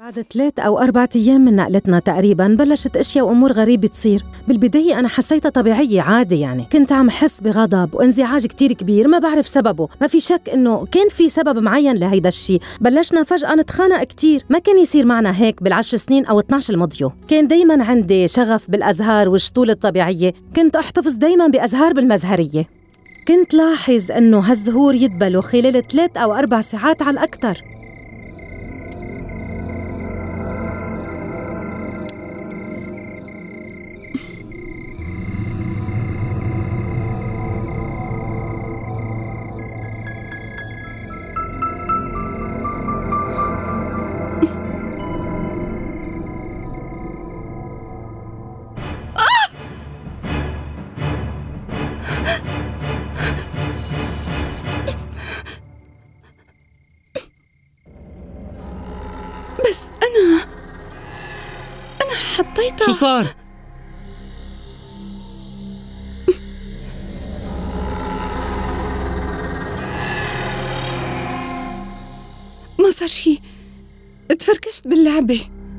بعد 3 أو 4 أيام من نقلتنا تقريباً بلشت أشياء وأمور غريبة تصير. بالبداية أنا حسيتها طبيعية عادي، يعني كنت عم حس بغضب وانزعاج كتير كبير ما بعرف سببه. ما في شك إنه كان في سبب معين لهيدا الشيء. بلشنا فجأة نتخانق كتير، ما كان يصير معنا هيك بال10 سنين أو 12 الماضية. كان دايماً عندي شغف بالأزهار والشطول الطبيعية، كنت أحتفظ دايماً بأزهار بالمزهرية. كنت لاحظ إنه هالزهور يدبلوا خلال 3 أو 4 ساعات على الأكثر. بس أنا حطيتها. شو صار؟ ما صار شي، اتفركشت باللعبة.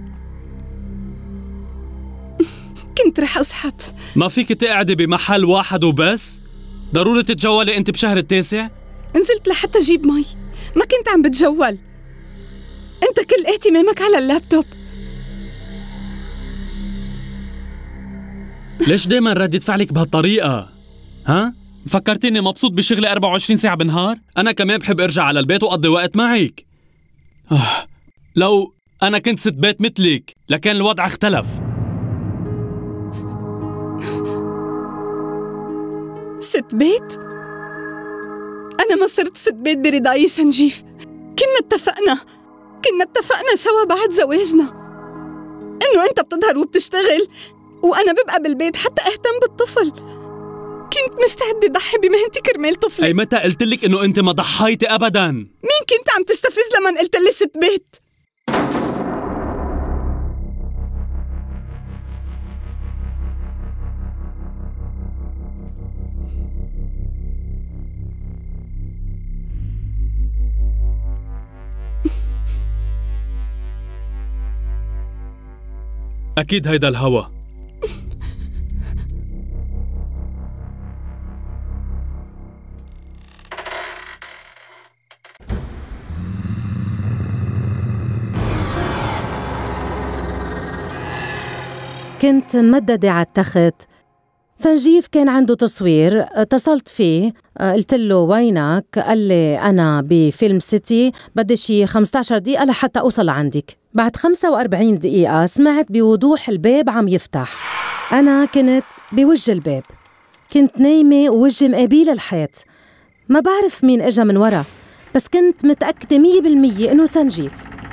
كنت رح أصحت. ما فيك تقعدي بمحل واحد وبس؟ ضروري تتجولي انت بشهر التاسع؟ نزلت لحتى أجيب مي، ما كنت عم بتجول. أنت كل اهتمامك على اللابتوب. ليش دايما ردة فعلك بهالطريقة؟ ها؟ فكرتيني مبسوط بشغلي 24 ساعة بالنهار؟ أنا كمان بحب أرجع على البيت وأقضي وقت معك. لو أنا كنت ست بيت مثلك لكان الوضع اختلف. ست بيت؟ أنا ما صرت ست بيت برضاي سنجيف. كنا اتفقنا سوا بعد زواجنا إنه أنت بتظهر وبتشتغل وأنا ببقى بالبيت حتى أهتم بالطفل. كنت مستعدة أضحي بمهنتي كرمال طفلي. أي متى قلت لك إنه أنت ما ضحيتي أبداً؟ مين كنت عم تستفز لما قلت لي ست بيت؟ أكيد هيدا الهوا. كنت ممددة على التخت. سنجيف كان عنده تصوير، اتصلت فيه، قلت له وينك؟ قال لي أنا بفيلم سيتي، بدي شي 15 دقيقة لحتى أوصل عندك. بعد 45 دقيقة سمعت بوضوح الباب عم يفتح. أنا كنت بوجه الباب، كنت نايمة ووجهي مقابل الحيط. ما بعرف مين إجا من ورا، بس كنت متأكدة 100% إنه سنجيف.